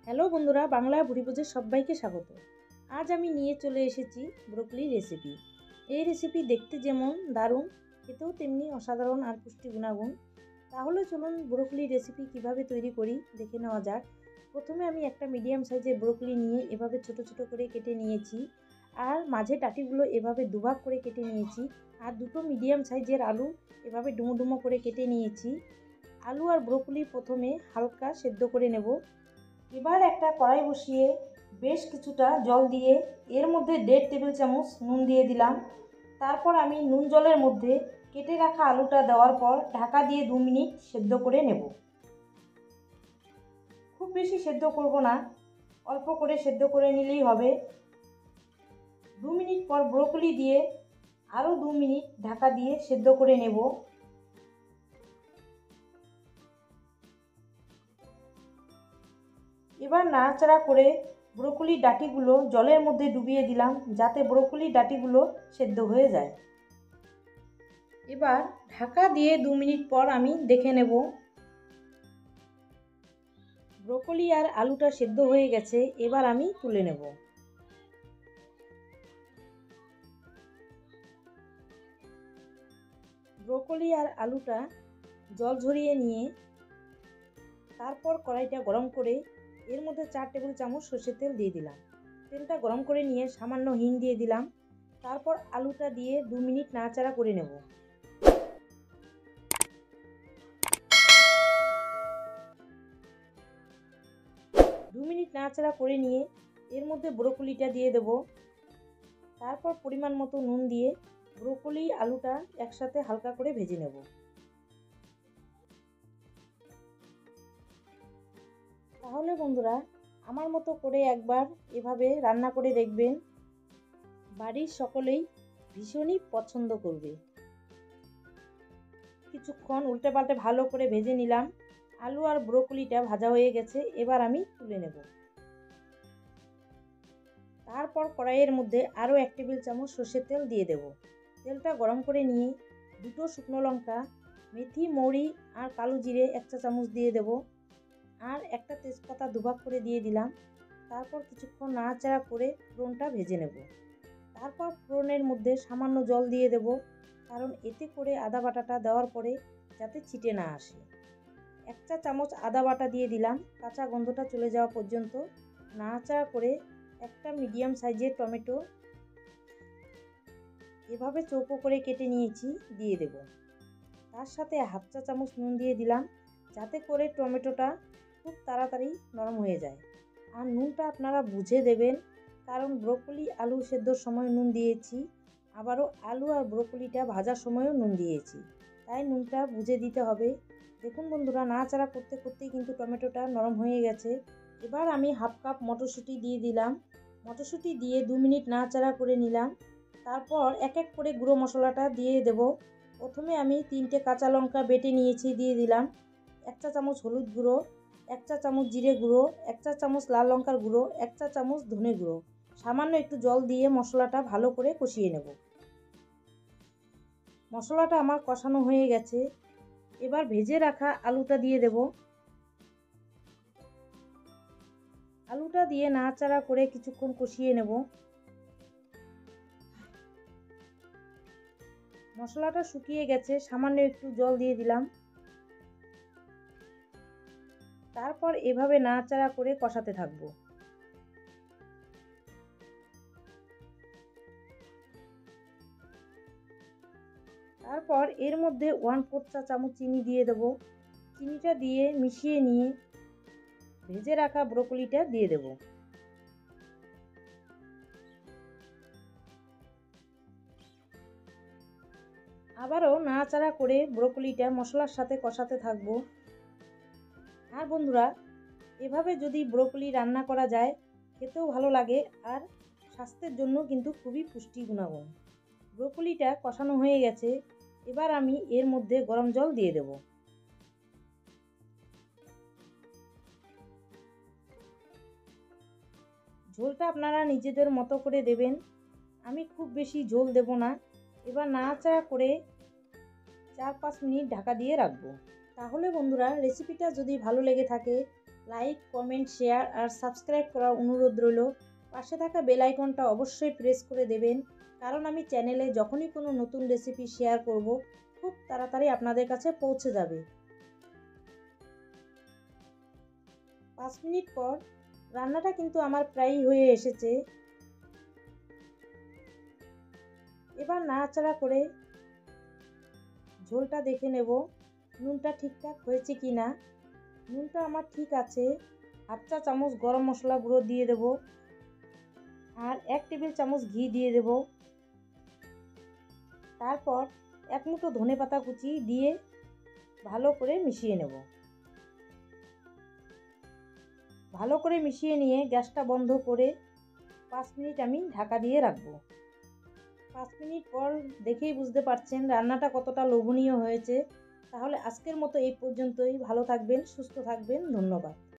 Hello বন্ধুরা, বাংলা ভুরিভোজে সবাইকে স্বাগত। আজ আমি নিয়ে চলে এসেছি ব্রোকলি রেসিপি। এই রেসিপি দেখতে যেমন দারুণ, খেতেও তেমনি অসাধারণ আর পুষ্টি গুণাগুণ। তাহলে চলুন ব্রোকলি রেসিপি কিভাবে তৈরি করি দেখে নেওয়া যাক। প্রথমে আমি একটা মিডিয়াম সাইজের ব্রোকলি নিয়ে এভাবে ছোট ছোট করে কেটে নিয়েছি, আর মাঝে ডাঁটিগুলো এভাবে দুভাগ করে কেটে নিয়েছি। আর দুটো মিডিয়াম সাইজের আলু এভাবে ডুমো ডুমো করে কেটে নিয়েছি। আলু আর ব্রোকলি প্রথমে হালকা সেদ্ধ করে নেব। এবার একটা কড়াই বসিয়ে বেশ কিছুটা জল দিয়ে এর মধ্যে 1.5 টেবিল চামচ নুন দিয়ে দিলাম। তারপর আমি নুন জলের মধ্যে কেটে রাখা আলুটা দেওয়ার পর ঢাকা দিয়ে 2 মিনিট সেদ্ধ করে নেব। খুব বেশি সেদ্ধ করব না, অল্প করে সেদ্ধ করে নিলেই হবে। 2 মিনিট পর ব্রোকলি দিয়ে আরও 2 মিনিট ঢাকা দিয়ে সেদ্ধ করে নেব। এবার নাড়াচাড়া করে ব্রোকলি ডাঁটিগুলো জলের মধ্যে ডুবিয়ে দিলাম, যাতে ব্রোকলি ডাঁটিগুলো সেদ্ধ হয়ে যায়। এবার ঢাকা দিয়ে 2 মিনিট পর আমি দেখে নেব ব্রোকলি আর আলুটা সেদ্ধ হয়ে গেছে। এবার আমি তুলে নেব। ব্রোকলি আর আলুটা জল ঝরিয়ে নিয়ে তারপর কড়াইটা গরম করে এর মধ্যে 4 টেবিল চামচ সর্ষের তেল দিয়ে দিলাম। তেলটা গরম করে নিয়ে সামান্য হিং দিয়ে দিলাম। তারপর আলুটা দিয়ে 2 মিনিট নাড়াচাড়া করে নেব। 2 মিনিট নাড়াচাড়া করে নিয়ে এর মধ্যে ব্রোকলিটা দিয়ে দেব। তারপর পরিমাণ মতো নুন দিয়ে ব্রোকলি আলুটা একসাথে হালকা করে ভেজে নেব। তাহলে বন্ধুরা, আমার মতো করে একবার এভাবে রান্না করে দেখবেন, বাড়ির সকলেই ভীষণই পছন্দ করবে। কিছুক্ষণ উল্টে পাল্টে ভালো করে ভেজে নিলাম। আলু আর ব্রোকলিটা ভাজা হয়ে গেছে, এবার আমি তুলে নেব। তারপর কড়াইয়ের মধ্যে আরও 1 টেবিল চামচ সর্ষের তেল দিয়ে দেব। তেলটা গরম করে নিয়ে দুটো শুকনো লঙ্কা, মেথি, মৌরি আর কালো জিরে 1 চা চামচ দিয়ে দেব। আর একটা তেজপাতা দুভাগ করে দিয়ে দিলাম। তারপর কিছুক্ষণ নাড়াচাড়া করে ফোড়নটা ভেজে নেব। তারপর ফোড়নের মধ্যে সামান্য জল দিয়ে দেব, কারণ এতে করে আদা বাটাটা দেওয়ার পরে যাতে ছিটে না আসে। 1 চা চামচ আদা বাটা দিয়ে দিলাম। কাঁচা গন্ধটা চলে যাওয়া পর্যন্ত নাড়াচাড়া করে একটা মিডিয়াম সাইজের টমেটো এভাবে চৌকো করে কেটে নিয়েছি দিয়ে দেব। তার সাথে 1/2 চা চামচ নুন দিয়ে দিলাম, যাতে করে টমেটোটা খুব তাড়াতাড়ি নরম হয়ে যায়। আর নুনটা আপনারা বুঝে দেবেন, কারণ ব্রোকলি আলু সেদ্ধর সময় নুন দিয়েছি, আবারও আলু আর ব্রোকলিটা ভাজার সময়ও নুন দিয়েছি, তাই নুনটা বুঝে দিতে হবে। দেখুন বন্ধুরা, নাড়াচাড়া করতে করতেই কিন্তু টমেটোটা নরম হয়ে গেছে। এবার আমি 1/2 কাপ মটরশুঁটি দিয়ে দিলাম। মটরশুঁটি দিয়ে 2 মিনিট নাড়াচাড়া করে নিলাম। তারপর এক এক করে গুঁড়ো মশলাটা দিয়ে দেব। প্রথমে আমি 3টে কাঁচা লঙ্কা বেটে নিয়েছি, দিয়ে দিলাম। 1 চা চামচ হলুদ গুঁড়ো, 1 চা চামচ জিরে গুঁড়ো, 1 চা চামচ লাল লঙ্কার গুঁড়ো, 1 চা চামচ ধনে গুঁড়ো। সামান্য একটু জল দিয়ে মশলাটা ভালো করে কষিয়ে নেব। মশলাটা আমার কষানো হয়ে গেছে। এবার ভেজে রাখা আলুটা দিয়ে দেব। আলুটা দিয়ে নাড়াচাড়া করে কিছুক্ষণ কষিয়ে নেব। মশলাটা শুকিয়ে গেছে, সামান্য একটু জল দিয়ে দিলাম। তারপর এভাবে নাড়াচাড়া করে কষাতে থাকবো। তারপর এর মধ্যে 1/4 চা চামচ চিনি দিয়ে দেব। চিনিটা দিয়ে মিশিয়ে নিয়ে ভেজে রাখা ব্রোকলিটা দিয়ে দেব। আবারও নাড়াচাড়া করে ব্রোকলিটা মশলার সাথে কষাতে থাকবো। আর বন্ধুরা, এভাবে যদি ব্রোকলি রান্না করা যায়, খেতেও ভালো লাগে আর স্বাস্থ্যের জন্য কিন্তু খুবই পুষ্টি গুণাগুণ। ব্রোকলিটা কষানো হয়ে গেছে। এবার আমি এর মধ্যে গরম জল দিয়ে দেব। ঝোলটা আপনারা নিজেদের মতো করে দেবেন, আমি খুব বেশি ঝোল দেব না। এবার নাড়াচাড়া করে 4-5 মিনিট ঢাকা দিয়ে রাখবো। তাহলে বন্ধুরা, রেসিপিটা যদি ভালো লেগে থাকে লাইক, কমেন্ট, শেয়ার আর সাবস্ক্রাইব করার অনুরোধ রইল। পাশে থাকা বেল আইকনটা অবশ্যই প্রেস করে দেবেন, কারণ আমি চ্যানেলে যখনই কোনো নতুন রেসিপি শেয়ার করব খুব তাড়াতাড়ি আপনাদের কাছে পৌঁছে যাবে। 5 মিনিট পর রান্নাটা কিন্তু আমার প্রায়ই হয়ে এসেছে। এবার নাড়াচাড়া করে ঝোলটা দেখে নেব নুনটা ঠিকঠাক হয়েছে কি না। নুনটা আমার ঠিক আছে। হাফ চা চামচ গরম মশলা গুঁড়ো দিয়ে দেব আর 1 টেবিল চামচ ঘি দিয়ে দেব। তারপর 1 মুঠো ধনেপাতা কুচি দিয়ে ভালো করে মিশিয়ে নেব। ভালো করে মিশিয়ে নিয়ে গ্যাসটা বন্ধ করে 5 মিনিট আমি ঢাকা দিয়ে রাখবো। 5 মিনিট পর দেখেই বুঝতে পারছেন রান্নাটা কতটা লোভনীয় হয়েছে। তাহলে আজকের মতো এই পর্যন্তই। ভালো থাকবেন, সুস্থ থাকবেন। ধন্যবাদ।